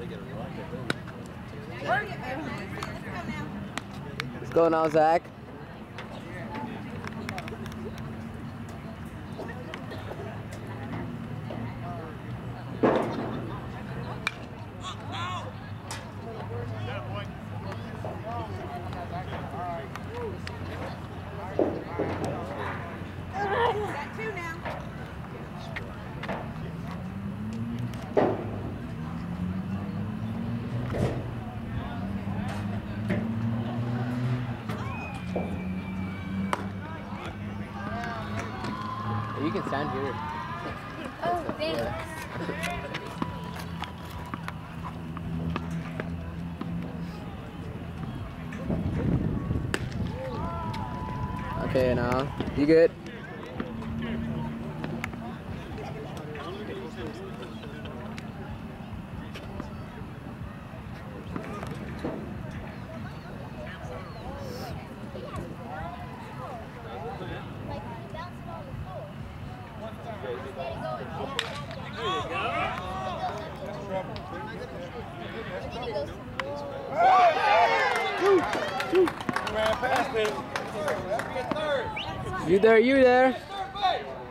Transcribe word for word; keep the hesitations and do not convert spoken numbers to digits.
What's going on, Zach? You can stand here. Oh, thanks. Okay, now you good? You there, you there.